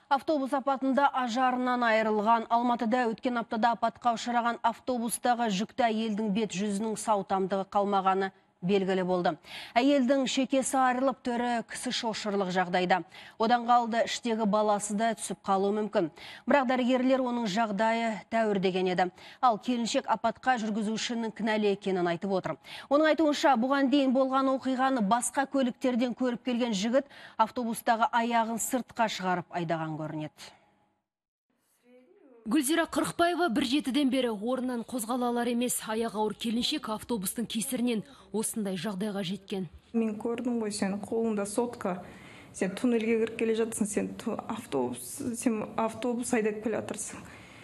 Автобус апатында ажарынан айырылған, Алматыда өткен аптада апатқа ұшыраған автобустағы жүкті әйелдің бет жүзінің сау тамдығы қалмағаны белгілі болды. Әйелдің шекесі айырылып, түрі кісі шошырлық жағдайда. Одан қалды іштегі баласы да түсіп қалуы мүмкін. Бірақ дәрігерлер оның жағдайы тәуір деген еді. Ал келіншек апатқа жүргізушінің кінәлі екенін айтып отыр. Оның айтуынша, бұған дейін болған оқиғаны басқа көліктерден көріп келген жігіт автобустағы аяғын сыртқа шығарып айдаған көрінеді. Гүлзира Қырықбаева 1-7-ден бері орнынан қозғала алар емес, аяғы ауыр келіншек автобустың кесірінен осындай жағдайға жеткен. Мен көрдім ғой, сен қолыңда сотка, сен туннельге кіріп келе жатсың, сен автобус айдап келе жатырсың.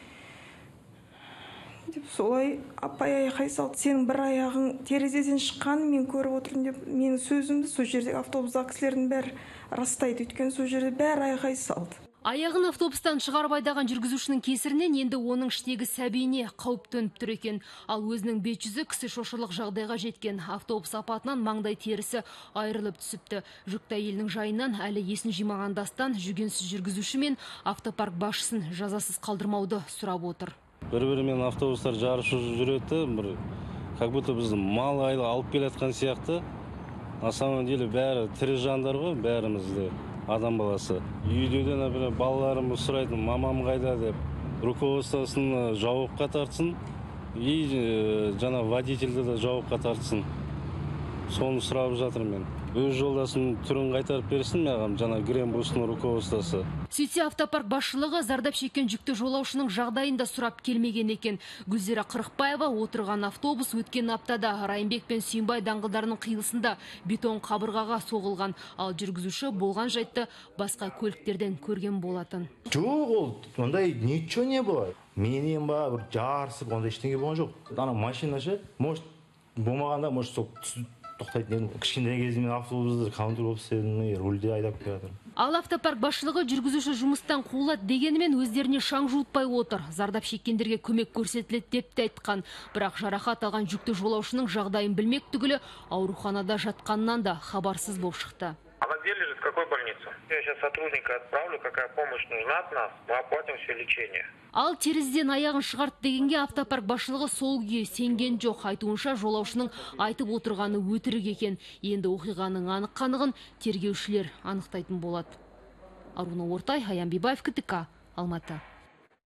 Деп солай апай айқай салды, сенің бір аяғың терезеден шыққанын мен көріп отырмын деп, менің сөзімді сол жердегі автобустағы кісілердің бәрі растайды, өйткені сол жерде бәрі айқай салды. Аяғын автобустан шығарып айдаған жүргізушінің кесірінен енді оның іштегі сәбиіне қауіп төніп тұр екен. Ал өзінің бет жүзі кісі шошырлық жағдайға жеткен. Автобус апатынан маңдай терісі айырылып түсіпті. Жүкті әйелдің жайынан әлі есін жимаған дастан жүгенсіз жүргізуші мен автопарк басшысын жазасыз қалдырмауды сұрап отыр. Бір-бірімен автобустар жарысып жүреді, как будто бізді мал алып келатқан сияқты. На самом деле бәрі тірі жандар ғой, бәрімізде. Адам баласы. Үйден, например, балаларымыз сұрайтын, мамам қайда деп, руководствосын жауапқа тартсын, и жана водительді де жауапқа тартсын. Соны сұрап жатыр мен. Өз жолдасының түрін қайтарып берсін маған, жана Гренбустың руководствосы. Сөйтсе автопарк басшылығы зардап шеккен жүкті жолаушының жағдайында сұрап келмеген екен. Гүлзира Қырықбаева отырған автобус өткен аптада Райымбек пен Сүйінбай даңғылдарының қиылысында бетон қабырғаға соғылған. Ал жүргізуші болған жайтты басқа көліктерден көрген болатын. Жоқ, ол ондай ничего не было. Менен ба, бір жарысып, ондай ештеңе болған жоқ. Ана машинашы, может, болмағанда, может, тоқтайтын. Кішкентай кезімде автобусты контроль болып істедім, рульде айдап келе жатырмын. Ал автопарк басшылығы жүргізуші жұмыстан қуылады дегенімен өздеріне шаң жуытпай отыр. Зардап шеккендерге көмек көрсетіледі деп те айтқан. Бірақ жарақат алған жүкті жолаушының жағдайын білмек түгілі ауруханада жатқаннан да хабарсыз болып шықты. Она где лежит, в какой больнице? Я сейчас сотрудника отправлю, какая помощь нужна от нас, мы оплатим все лечение. Ал терезеден аяғын шығарт дегенге автопарк басшылығы сол күйі сенген жоқ. Айтуынша жолаушының айтып отырғаны өтірік екен. Енді оқиғаның анық-қанығын тергеушілер анықтайтын болады. Аруна Ортай, Аян Бибаев, КТК, Алматы.